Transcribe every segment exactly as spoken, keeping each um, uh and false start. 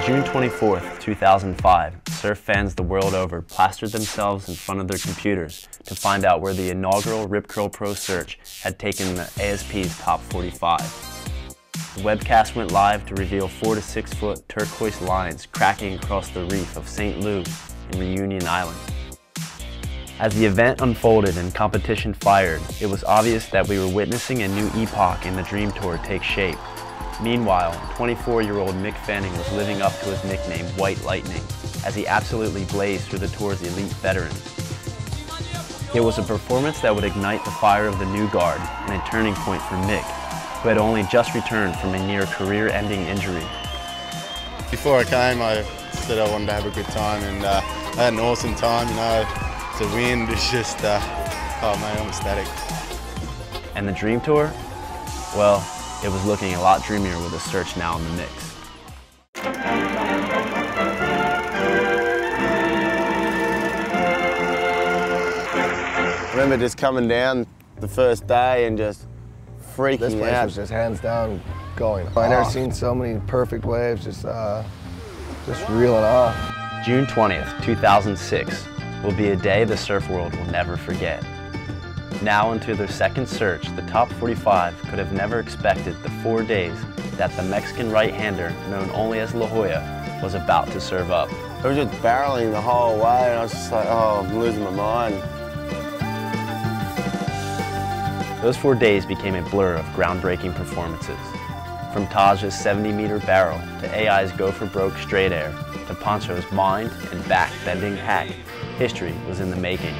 June twenty-fourth, two thousand five, surf fans the world over plastered themselves in front of their computers to find out where the inaugural Rip Curl Pro search had taken the A S P's top forty-five. The webcast went live to reveal four to six foot turquoise lines cracking across the reef of Saint Louis in Reunion Island. As the event unfolded and competition fired, it was obvious that we were witnessing a new epoch in the Dream Tour take shape. Meanwhile, twenty-four-year-old Mick Fanning was living up to his nickname, White Lightning, as he absolutely blazed through the Tour's elite veterans. It was a performance that would ignite the fire of the new guard and a turning point for Mick, who had only just returned from a near career-ending injury. Before I came, I said I wanted to have a good time, and uh, I had an awesome time. You know, to win is just, uh, oh man, I'm ecstatic. And the Dream Tour? Well, it was looking a lot dreamier with the search now in the mix. I remember just coming down the first day and just freaking this place out. was just hands down going. Oh. I've never seen so many perfect waves, just, uh, just reeling off. June twentieth, two thousand six will be a day the surf world will never forget. Now into their second search, the top forty-five could have never expected the four days that the Mexican right-hander, known only as La Jolla, was about to serve up. I was just barreling the whole way, and I was just like, oh, I'm losing my mind. Those four days became a blur of groundbreaking performances. From Taj's seventy meter barrel, to A I's go for broke straight air, to Pancho's mind and back bending hack, history was in the making.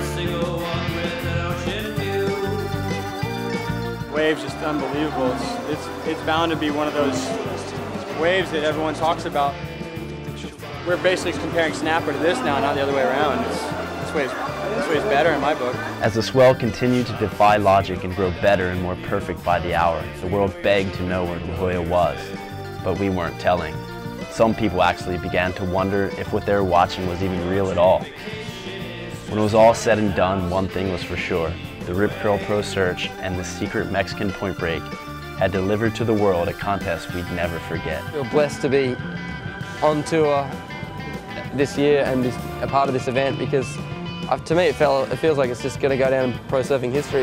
Waves just unbelievable. It's, it's, it's bound to be one of those waves that everyone talks about. We're basically comparing snapper to this now, not the other way around. It's, this wave's, this wave's better in my book. As the swell continued to defy logic and grow better and more perfect by the hour, the world begged to know where La Jolla was, but we weren't telling. Some people actually began to wonder if what they were watching was even real at all. When it was all said and done, one thing was for sure. The Rip Curl Pro Search and the secret Mexican point break had delivered to the world a contest we'd never forget. I feel blessed to be on tour this year and this, a part of this event, because uh, to me it, felt, it feels like it's just going to go down in pro surfing history.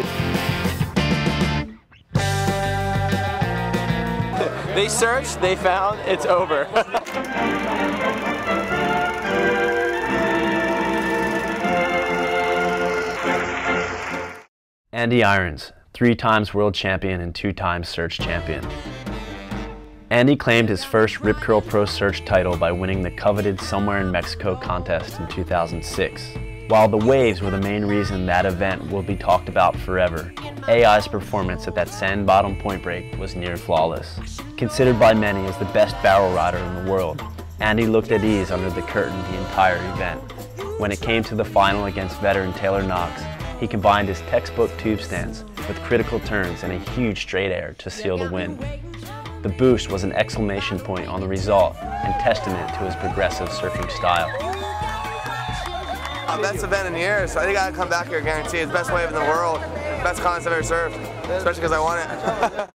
They searched, they found, it's over. Andy Irons, three times world champion and two times search champion. Andy claimed his first Rip Curl Pro Search title by winning the coveted Somewhere in Mexico contest in two thousand six. While the waves were the main reason that event will be talked about forever, A I's performance at that sand bottom point break was near flawless. Considered by many as the best barrel rider in the world, Andy looked at ease under the curtain the entire event. When it came to the final against veteran Taylor Knox, he combined his textbook tube stance with critical turns and a huge straight air to seal the win. The boost was an exclamation point on the result and testament to his progressive surfing style. Uh, best event in years, so I think I gotta come back here guaranteed. It's the best wave in the world, best contest I've ever surfed, especially because I won it.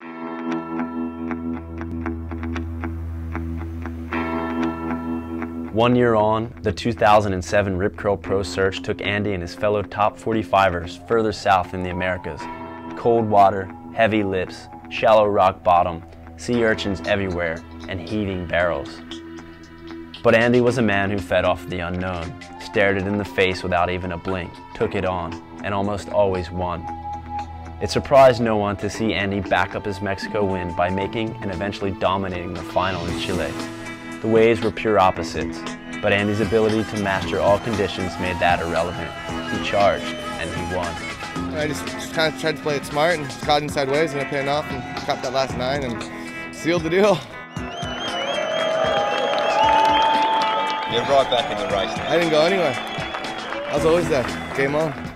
One year on, the two thousand seven Rip Curl Pro Search took Andy and his fellow top forty-fivers further south in the Americas. Cold water, heavy lips, shallow rock bottom, sea urchins everywhere, and heaving barrels. But Andy was a man who fed off the unknown, stared it in the face without even a blink, took it on, and almost always won. It surprised no one to see Andy back up his Mexico win by making and eventually dominating the final in Chile. The waves were pure opposites, but Andy's ability to master all conditions made that irrelevant. He charged, and he won. I just, just kind of tried to play it smart and caught inside waves and I paying off and caught that last nine and sealed the deal. You're right back in the race now. I didn't go anywhere. I was always there. Game on.